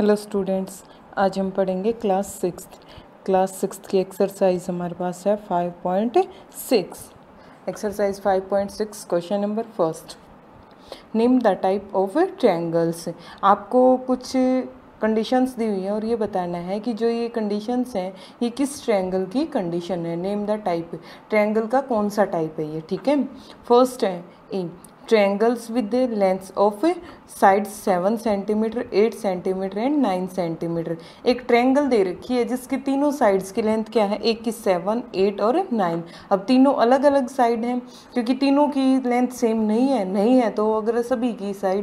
Hello students, आज हम पढ़ेंगे क्लास सिक्स्थ की एक्सरसाइज हमारे पास है 5.6। Exercise 5.6 question number first. Name the type of triangles. आपको कुछ कंडीशंस दी हुई है और ये बताना है कि जो ये कंडीशंस हैं ये किस ट्रायंगल की कंडीशन है। नेम द टाइप, ट्रायंगल का कौन सा टाइप है ये, ठीक है। फर्स्ट है a triangles with lengths of side 7 centimetre, 8 centimetre and 9 centimetre. एक ट्रायंगल दे रखी है जिसकी तीनों साइड्स की लेंथ क्या है, एक की 7, 8 और 9। अब तीनों अलग अलग साइड हैं क्योंकि तीनों की लेंथ सेम नहीं है तो अगर सभी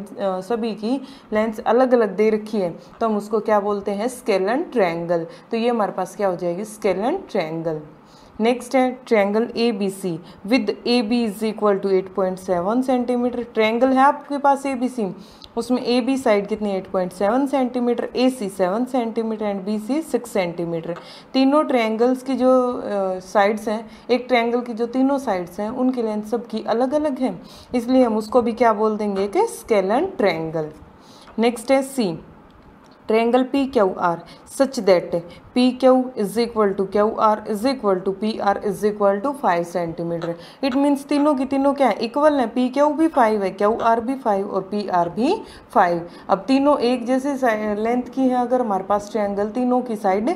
की लेंथ अलग अलग दे रखी है तो हम उसको क्या बोलते हैं, स्केलन ट्रायंगल। तो ये हमारे पास क्या हो जाएगी, स्केलन ट्रायंगल। नेक्स्ट है triangle A B C with A B is equal to 8.7 centimetre. Triangle है आपके पास ए बी सी, उसमें ए बी साइड कितनी 8.7 centimetre, A C 7 centimetre and B C 6 centimetre. तीनों ट्रायंगल्स की जो साइड्स हैं, एक ट्रायंगल की जो तीनों साइड्स हैं उनकी लेंथ सबकी अलग अलग है, इसलिए हम उसको भी क्या बोल देंगे कि स्केलन ट्रायंगल। नेक्स्ट है C triangle P Q R such that P Q is equal to Q R is equal to P R is equal to 5 centimetre. It means तीनों की तीनों क्या है, इक्वल है। पी क्यू भी 5 है, Q R भी 5 और पी आर भी 5। अब तीनों एक जैसे लेंथ की है, अगर हमारे पास ट्रायंगल तीनों की साइड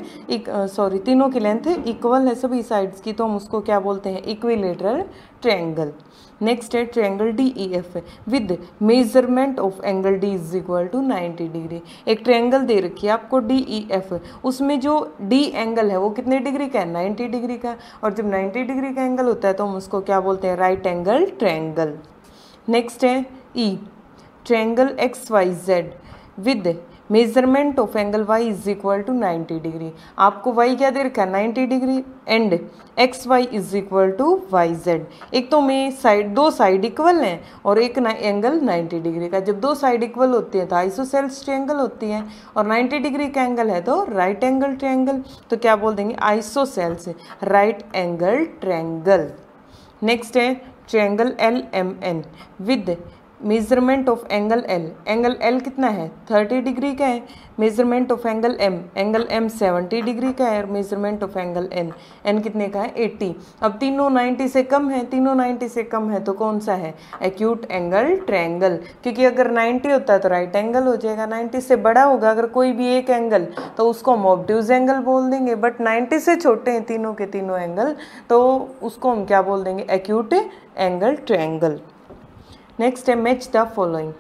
तीनों की लेंथ इक्वल है सभी साइड्स की, तो हम उसको क्या बोलते हैं, इक्विलेटरल ट्रायंगल। नेक्स्ट है triangle D E F with measurement of angle D is equal to 90 degree. एक ट्रायंगल दे रखी है आपको डी ई एफ, उसमें जो डी एंगल है वो कितने डिग्री का है, 90 डिग्री का। और जब 90 डिग्री का एंगल होता है तो हम उसको क्या बोलते हैं, राइट एंगल ट्रायंगल। नेक्स्ट है E triangle X Y Z with measurement of angle y is equal to 90 degree. आपको y क्या दे रखा है, 90 degree and X Y is equal to Y Z. एक तो में दो साइड इक्वल हैं और एक एंगल 90 डिग्री का। जब दो साइड इक्वल होती है तो आइसोसेल्स ट्रायंगल होती है, और 90 डिग्री का एंगल है तो राइट एंगल ट्रायंगल। तो क्या बोल देंगे, isosceles right angle triangle. Next है triangle L M N with measurement of angle L. Angle L कितना है, 30 डिग्री का है। Measurement of angle M 70 degree का है। और मेजरमेंट ऑफ एंगल एन कितने का है, 80। अब तीनों 90 से कम है, तीनों 90 से कम है तो कौन सा है, एक्यूट एंगल ट्रायंगल। क्योंकि अगर 90 होता है तो राइट एंगल हो जाएगा, 90 से बड़ा होगा अगर कोई भी एक एंगल तो उसको हम ऑब्ट्यूज एंगल बोल देंगे। बट 90 से छोटे हैं तीनों के तीनों एंगल तो उसको हम क्या बोल देंगे, एक्यूट एंगल ट्रायंगल। नेक्स्ट है मैच द फॉलोइंग।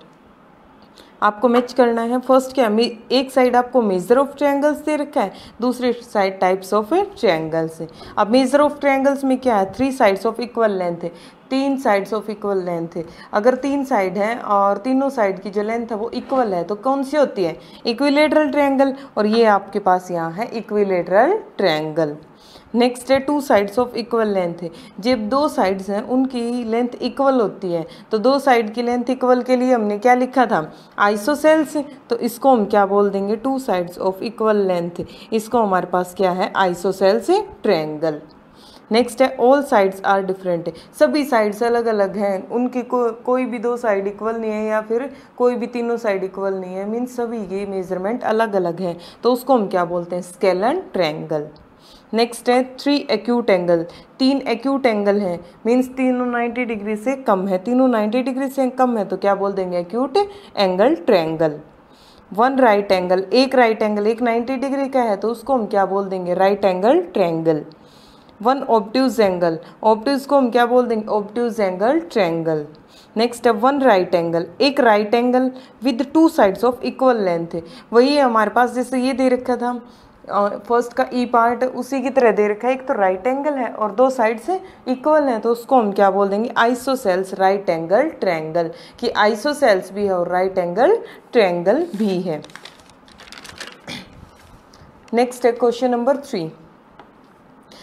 आपको मैच करना है। फर्स्ट क्या है, एक साइड आपको मेजर ऑफ ट्रायंगल्स दे रखा है, दूसरी साइड टाइप्स ऑफ ट्रायंगल्स है। अब मेजर ऑफ ट्रायंगल्स में क्या है, 3 साइड्स ऑफ इक्वल लेंथ है, 3 साइड्स ऑफ इक्वल लेंथ है। अगर 3 साइड है और तीनों साइड की जो लेंथ है वो इक्वल है तो कौन सी होती है, इक्विलेटरल ट्रायंगल। और ये आपके पास यहाँ है इक्विलेटरल ट्रायंगल। नेक्स्ट है 2 साइड्स ऑफ इक्वल लेंथ है। जब 2 साइड्स हैं उनकी लेंथ इक्वल होती है तो 2 साइड की लेंथ इक्वल के लिए हमने क्या लिखा था, आइसोसेल्स। तो इसको हम क्या बोल देंगे, 2 साइड्स ऑफ इक्वल लेंथ। इसको हमारे पास क्या है, आइसोसेल्स ट्रायंगल। नेक्स्ट है ऑल साइड्स आर डिफरेंट। सभी साइड्स अलग अलग हैं, उनकी कोई भी 2 साइड इक्वल नहीं है या फिर कोई भी तीनों साइड इक्वल नहीं है, मीन्स सभी की मेजरमेंट अलग अलग है तो उसको हम क्या बोलते हैं, स्केलन ट्रायंगल। नेक्स्ट है 3 एक्यूट एंगल। 3 एक्यूट एंगल है, मीन्स तीनों 90 डिग्री से कम है, तीनों 90 डिग्री से कम है तो क्या बोल देंगे, acute angle triangle. 1 right angle, एक राइट एंगल, एक 90 डिग्री का है तो उसको हम क्या बोल देंगे, right angle triangle. 1 obtuse angle, obtuse को हम क्या बोल देंगे, ऑब्ट्यूज एंगल ट्रायंगल। नेक्स्ट है 1 राइट एंगल, एक right angle with 2 sides of equal length है। वही है हमारे पास, जैसे ये दे रखा था फर्स्ट का ई पार्ट, उसी की तरह दे रखा है। एक तो राइट एंगल है और 2 साइड से इक्वल है तो उसको हम क्या बोल देंगे, आइसोसेल्स राइट एंगल ट्रायंगल। कि आइसोसेल्स भी है और राइट एंगल ट्रायंगल भी है। नेक्स्ट है question number 3।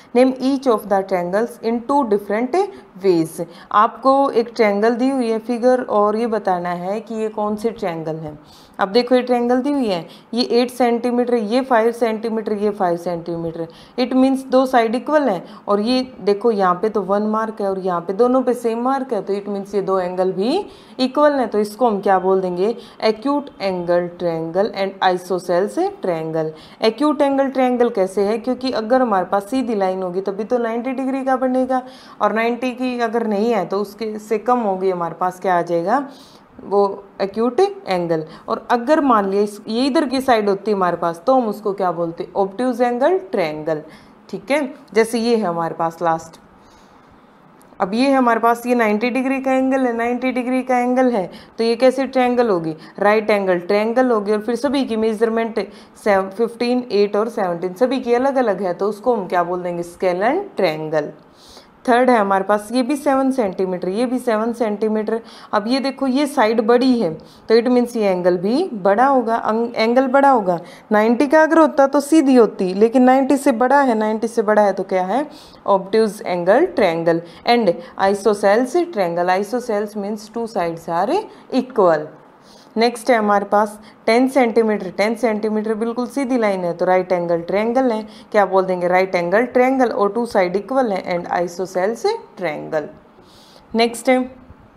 Name each of the triangles in 2 different ways. आपको एक ट्रायंगल दी हुई है फिगर और ये बताना है कि ये कौन से ट्रायंगल है। अब देखो ये ट्रायंगल दी हुई है, ये 8 सेंटीमीटर, ये 5 सेंटीमीटर, ये 5 सेंटीमीटर, इट मीन्स दो साइड इक्वल है। और ये देखो यहाँ पे तो 1 मार्क है और यहाँ पे दोनों पे सेम मार्क है, तो इट मीन्स ये दो एंगल भी इक्वल है। तो इसको हम क्या बोल देंगे, acute angle triangle and isosceles triangle. Acute angle triangle कैसे है, क्योंकि अगर हमारे पास सीधी लाइन होगी तभी तो 90 डिग्री का बनेगा, और 90 की अगर नहीं है तो उसके से कम होगी, हमारे पास क्या आ जाएगा, वो एक्यूट एंगल। और अगर मान लिया ये इधर की साइड होती है हमारे पास, तो हम उसको क्या बोलते हैं, ऑब्ट्यूज एंगल ट्रायंगल। ठीक है, जैसे ये है हमारे पास लास्ट, अब ये है हमारे पास, ये 90 डिग्री का एंगल है, 90 डिग्री का एंगल है, तो ये कैसे ट्रायंगल होगी, राइट एंगल ट्रायंगल होगी। और फिर सभी की मेजरमेंट 15, 8 और 17 सभी की अलग अलग है, तो उसको हम क्या बोल देंगे, स्केलन ट्रायंगल। थर्ड है हमारे पास, ये भी 7 सेंटीमीटर, ये भी 7 सेंटीमीटर। अब ये देखो ये साइड बड़ी है, तो इट मीन्स ये एंगल भी बड़ा होगा, एंगल बड़ा होगा। 90 का अगर होता तो सीधी होती, लेकिन 90 से बड़ा है, 90 से बड़ा है तो क्या है, obtuse angle triangle. And isosceles triangle, isosceles means 2 sides are equal. Next है हमारे पास 10 सेंटीमीटर, 10 सेंटीमीटर बिल्कुल सीधी लाइन है, तो राइट एंगल ट्रायंगल है, क्या बोल देंगे, राइट एंगल ट्रायंगल, और 2 साइड इक्वल है एंड आइसोसेल्स ट्रायंगल। नेक्स्ट है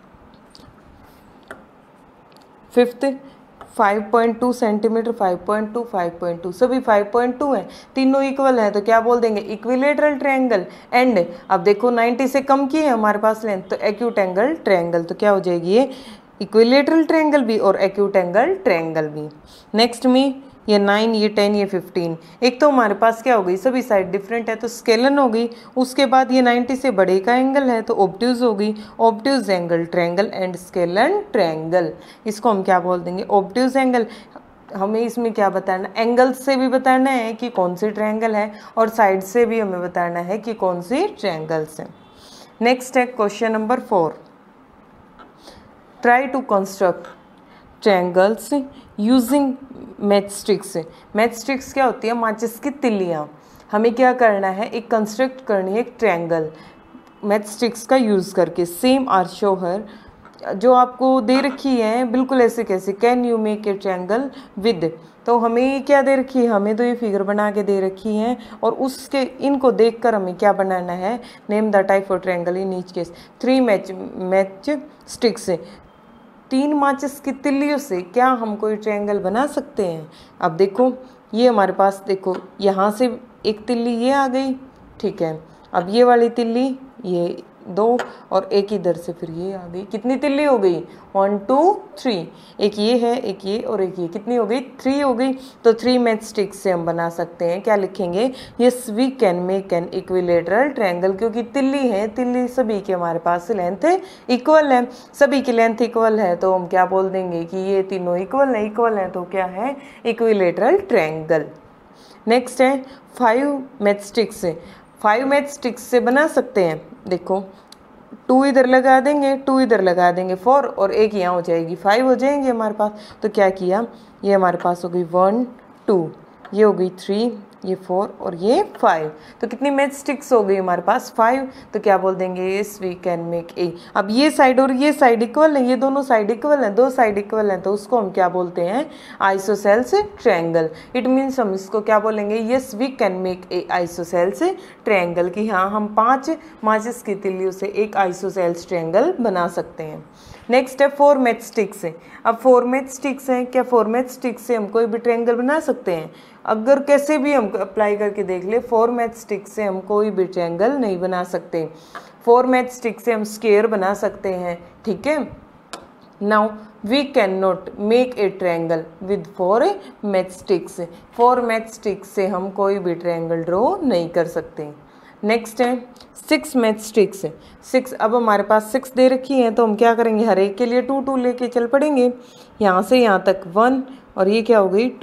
फिफ्थ, 5.2 सेंटीमीटर, 5.2, 5.2 सभी 5.2 है, तीनों इक्वल है, तो क्या बोल देंगे, इक्विलेटरल ट्रायंगल। एंड अब देखो 90 से कम की है हमारे पास लेंथ, तो एक्यूट एंगल ट्रायंगल, तो क्या हो जाएगी ये इक्विलेटरल ट्रायंगल भी और एक्यूट एंगल ट्रायंगल भी। नेक्स्ट में ये 9, ये 10, ये 15, एक तो हमारे पास क्या हो गई, सभी साइड डिफरेंट है तो स्केलन हो गई। उसके बाद ये 90 से बड़े का एंगल है तो ऑब्ट्यूज हो गई, obtuse angle triangle and scalene triangle. इसको हम क्या बोल देंगे, ऑब्ट्यूज एंगल। हमें इसमें क्या बताना, एंगल्स से भी बताना है कि कौन सी ट्रायंगल है, और साइड से भी हमें बताना है कि कौन सी ट्रायंगल्स हैं। नेक्स्ट है question number 4, try to construct triangles using matchsticks. Matchsticks क्या होती है, माचिस की तिल्लियाँ। हमें क्या करना है, एक कंस्ट्रक्ट करनी है एक ट्रायंगल मैचस्टिक्स का यूज़ करके। सेम आर शो हर, जो आपको दे रखी है बिल्कुल ऐसे कैसे, can you make a triangle with, तो हमें क्या दे रखी है, हमें तो ये फिगर बना के दे रखी है, और उसके इनको देखकर हमें क्या बनाना है, name the type of triangle in each case. 3 match sticks, 3 माचिस की तिल्लियों से क्या हम कोई ट्रायंगल बना सकते हैं। अब देखो ये हमारे पास, देखो यहाँ से एक तिल्ली ये आ गई, ठीक है, अब ये वाली तिल्ली, ये 2, और एक इधर से फिर ये आ गई, कितनी तिल्ली हो गई, 1 2 3, एक ये है, एक ये और एक ये, कितनी हो गई, 3 हो गई। तो 3 मैच स्टिक्स से हम बना सकते हैं, क्या लिखेंगे, yes we can make an equilateral triangle, क्योंकि तिल्ली है, तिल्ली सभी के हमारे पास लेंथ इक्वल है, सभी की लेंथ इक्वल है, तो हम क्या बोल देंगे कि ये तीनों इक्वल है, तो क्या है, इक्विलेटरल ट्रायंगल। नेक्स्ट है 5 मैच स्टिक्स, 5 मैच स्टिक्स से बना सकते हैं। देखो 2 इधर लगा देंगे, 2 इधर लगा देंगे, 4 और एक यहाँ हो जाएगी, 5 हो जाएंगे हमारे पास। तो क्या किया, ये हमारे पास हो गई 1 2, ये हो गई 3, ये 4 और ये 5, तो कितनी मैच स्टिक्स हो गई हमारे पास, 5। तो क्या बोल देंगे, yes we can make a. अब ये साइड और ये साइड इक्वल है, ये दोनों साइड इक्वल हैं, 2 साइड इक्वल हैं, तो उसको हम क्या बोलते हैं, आइसोसेल्स ट्रायंगल। इट मीन्स हम इसको क्या बोलेंगे, yes we can make a isosceles triangle, कि हाँ हम 5 माचिस की तिल्लियों से एक आइसोसेल्स ट्रायंगल बना सकते हैं। नेक्स्ट है 4 मैच स्टिक्स। अब 4 मैच स्टिक्स हैं, क्या 4 मैच स्टिक्स से हम कोई भी ट्रायंगल बना सकते हैं, अगर कैसे भी हम अप्लाई करके देख ले, 4 मैच स्टिक्स से हम कोई भी ट्रायंगल नहीं बना सकते। 4 मैच स्टिक्स से हम स्क्वायर बना सकते हैं, ठीक है। Now we can not make a triangle with 4 match sticks, 4 match sticks से हम कोई भी ट्रायंगल ड्रॉ नहीं कर सकते। नेक्स्ट है 6 मैच स्टिक्स, 6, अब हमारे पास 6 दे रखी है, तो हम क्या करेंगे, हर एक के लिए 2 2 लेके चल पड़ेंगे, यहाँ से यहाँ तक 1 और ये क्या हो गई 2,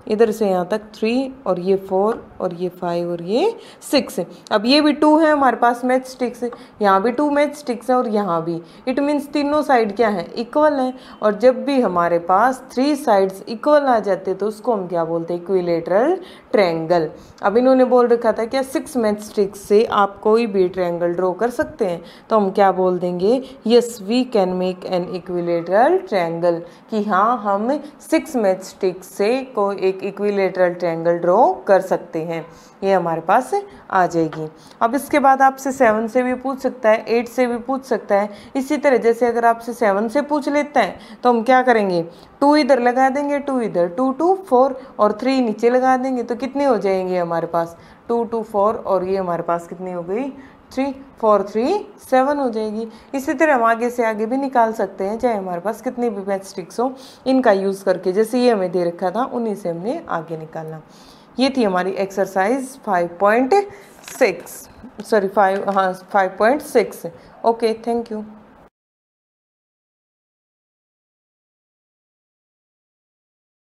इधर से यहाँ तक 3 और ये 4 और ये 5 और ये 6 है। अब ये भी 2 है हमारे पास मैच स्टिक्स, यहाँ भी 2 मैच स्टिक्स है और यहाँ भी। इट मीन्स तीनों साइड क्या है, इक्वल है। और जब भी हमारे पास 3 साइड्स इक्वल आ जाते तो उसको हम क्या बोलते हैं, इक्विलेटरल ट्रायंगल। अब इन्होंने बोल रखा था क्या 6 मैच स्टिक्स से आप कोई भी ट्रायंगल ड्रॉ कर सकते हैं, तो हम क्या बोल देंगे, yes we can make an equilateral triangle, कि हाँ हम 6 मैच स्टिक्स से कोई एक इक्विलेटरल ट्रायंगल ड्रॉ कर सकते हैं। ये हमारे पास आ जाएगी। अब इसके बाद आपसे 7 से भी पूछ सकता है, 8 से भी पूछ सकता है। इसी तरह जैसे अगर आपसे 7 से पूछ लेता है तो हम क्या करेंगे, 2 इधर लगा देंगे, 2 इधर, 2 2 4 और 3 नीचे लगा देंगे, तो कितने हो जाएंगे हमारे पास, 2 2 4 और ये हमारे पास कितनी हो गई, 3 4 3 7 हो जाएगी। इसी तरह हम आगे से आगे भी निकाल सकते हैं, चाहे हमारे पास कितनी भी मैच स्टिक्स हो, इनका यूज़ करके जैसे ये हमें दे रखा था उन्हीं से हमने आगे निकालना। ये थी हमारी एक्सरसाइज 5.6 सॉरी 5 हाँ 5.6। Okay, thank you.